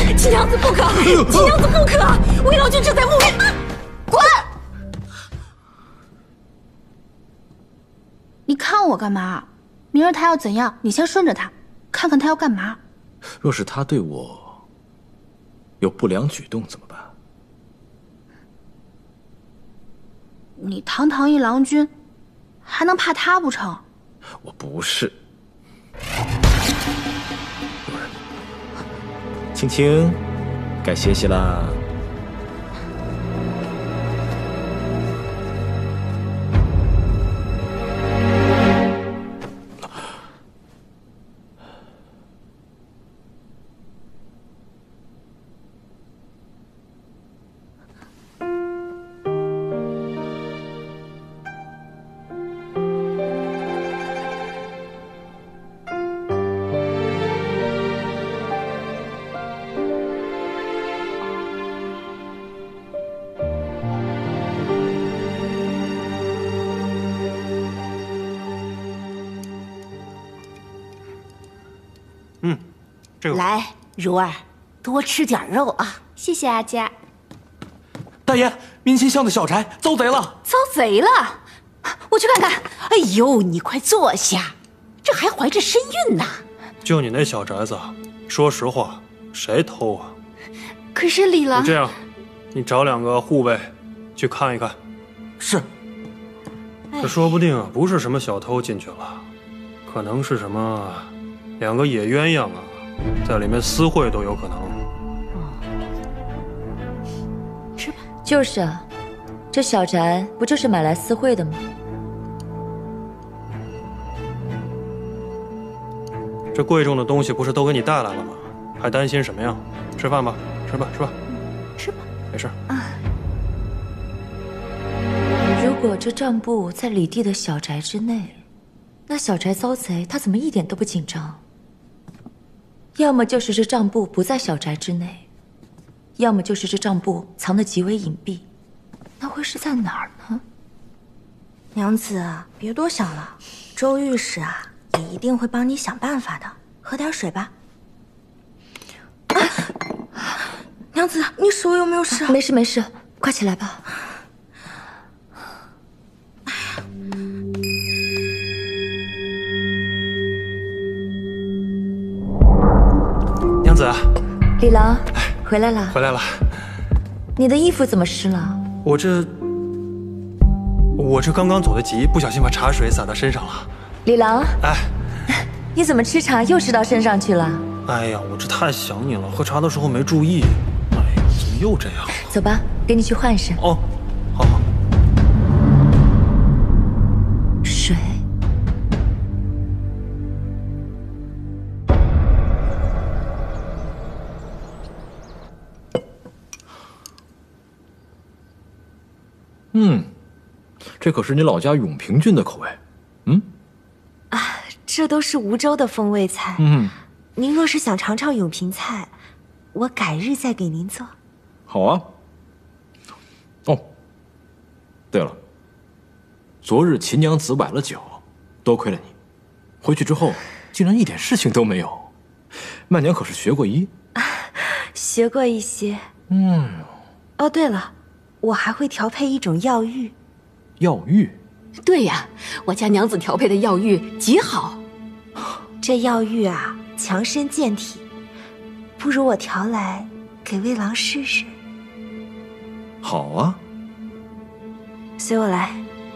秦娘子不可！秦娘子不可！魏郎君正在沐浴。滚！ 你看我干嘛？明儿他要怎样，你先顺着他，看看他要干嘛。 若是他对我有不良举动怎么办？ 你堂堂一郎君，还能怕他不成？ 我不是。青青，该歇息啦。 来，如儿，多吃点肉啊！ 谢谢阿佳。 大爷，民心巷的小宅遭贼了！ 遭贼了！我去看看。哎呦，你快坐下，这还怀着身孕呢。 就你那小宅子，说实话，谁偷啊？ 可是李郎， 这样，你找2个护卫去看一看。 是。 这说不定啊，不是什么小偷进去了，可能是什么2个野鸳鸯啊，在里面私会都有可能。 吃吧。 就是啊，这小宅不就是买来私会的吗？ 这贵重的东西不是都给你带来了吗？还担心什么呀？吃饭吧，吃吧，吃吧， 吃吧， 没事。 如果这账簿在李弟的小宅之内，那小宅遭贼，他怎么一点都不紧张？要么就是这账簿不在小宅之内，要么就是这账簿藏得极为隐蔽，那会是在哪儿呢？ 娘子，别多想了，周御史啊，也一定会帮你想办法的。喝点水吧。娘子，你手有没有事？ 没事没事，快起来吧。 娘子， 李郎，回来了。 回来了。 你的衣服怎么湿了？ 我这刚刚走得急，不小心把茶水洒到身上了。 李郎， 哎， 你怎么吃茶又湿到身上去了？ 哎呀，我这太想你了，喝茶的时候没注意。哎呀，怎么又这样？ 走吧，给你去换身。 哦，好好。 水。 这可是你老家永平郡的口味。 这都是梧州的风味菜。您若是想尝尝永平菜，我改日再给您做。 好啊。哦，对了，昨日秦娘子崴了脚，多亏了你，回去之后竟然一点事情都没有。曼娘可是学过医？ 学过一些。哦，对了，我还会调配一种药浴。 药浴？ 对呀，我家娘子调配的药浴极好。 这药浴啊，强身健体，不如我调来给魏郎试试。 好啊， 随我来。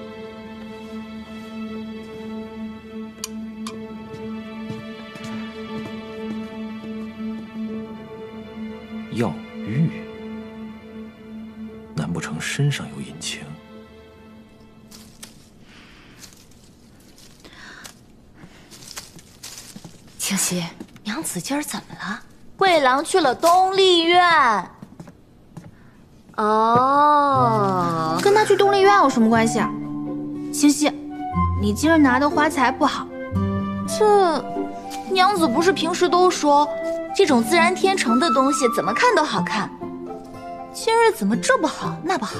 药浴？难不成身上有隐情？ 清溪，娘子今儿怎么了？ 魏郎去了东丽院。 哦， 跟他去东丽院有什么关系啊？清溪，你今儿拿的花材不好。 这娘子不是平时都说，这种自然天成的东西怎么看都好看，今日怎么这不好那不好？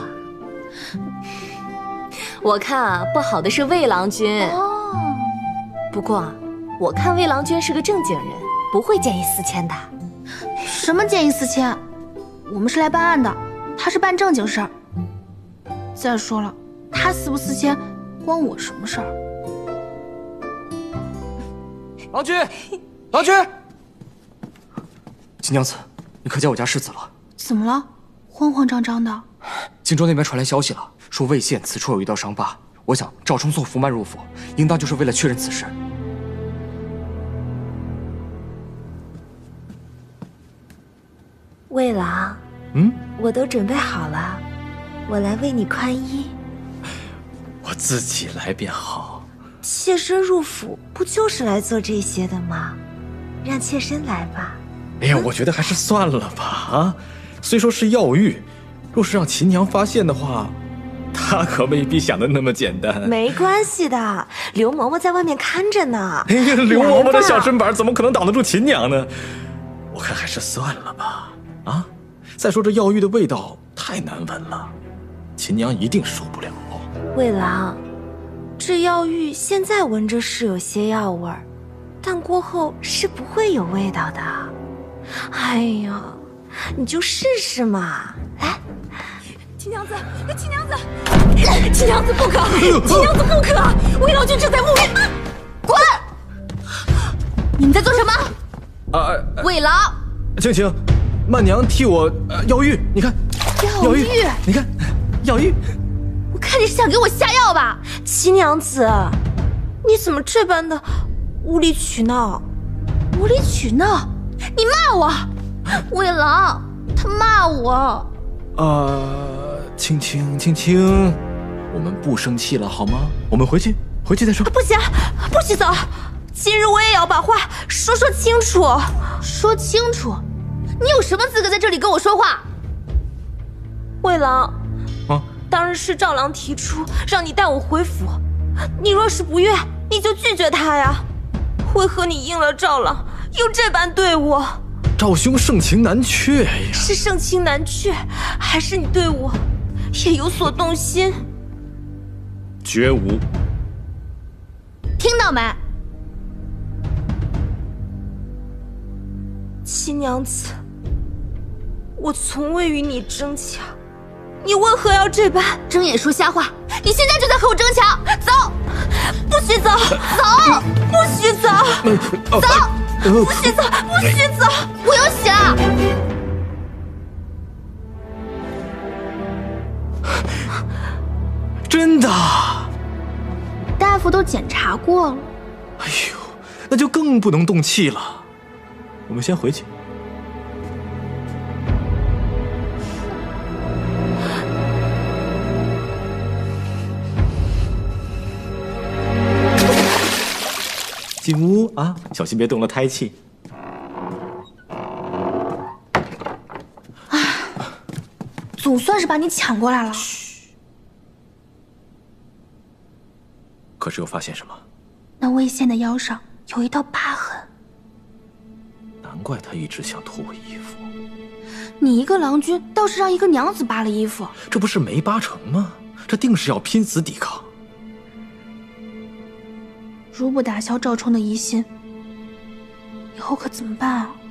我看啊，不好的是魏郎君。 哦， 不过我看魏郎君是个正经人，不会见异思迁的。 什么见异思迁？我们是来办案的，他是办正经事儿。再说了，他思不思迁，关我什么事儿？ 郎君，郎君， 秦娘子，你可见我家世子了？ 怎么了？慌慌张张的。 荆州那边传来消息了，说魏县此处有一道伤疤。我想赵冲送福曼入府，应当就是为了确认此事。 魏郎，我都准备好了，我来为你宽衣。 我自己来便好。 妾身入府不就是来做这些的吗？让妾身来吧。 哎呀，我觉得还是算了吧。啊，虽说是药浴，若是让秦娘发现的话，她可未必想的那么简单。 没关系的，刘嬷嬷在外面看着呢。 哎呀，刘嬷嬷的小身板怎么可能挡得住秦娘呢？我看还是算了吧。啊，再说这药浴的味道太难闻了，秦娘一定受不了。 魏郎，这药浴现在闻着是有些药味儿，但过后是不会有味道的。哎呀，你就试试嘛，来。 秦娘子，秦娘子，秦娘子不可，秦娘子不可！魏老君正在沐浴，滚！你们在做什么？魏郎， 青青，曼娘替我药浴，你看， 药浴， 你看，药浴。 我看你是想给我下药吧？ 齐娘子，你怎么这般的无理取闹？ 无理取闹？你骂我？魏郎，他骂我。 青青，我们不生气了好吗？我们回去再说。 不行，不许走！今日我也要把话说清楚。 说清楚？你有什么资格在这里跟我说话？ 魏郎，当日是赵郎提出让你带我回府，你若是不愿，你就拒绝他呀。为何你应了赵郎，又这般对我？ 赵兄盛情难却呀！ 是盛情难却，还是你对我也有所动心？ 绝无。 听到没？ 齐娘子，我从未与你争抢，你为何要这般睁眼说瞎话？你现在就在和我争抢！走， 不许走！走，不许走！走，不许走！不许走！ 我有血！ 真的？ 大夫都检查过了。 哎呦，那就更不能动气了。我们先回去。进屋啊，小心别动了胎气。 总算是把你抢过来了。 可是又发现什么？ 那魏县的腰上有一道疤痕。 难怪他一直想脱我衣服。 你一个郎君，倒是让一个娘子扒了衣服， 这不是没扒成吗？这定是要拼死抵抗。 如不打消赵冲的疑心，以后可怎么办啊？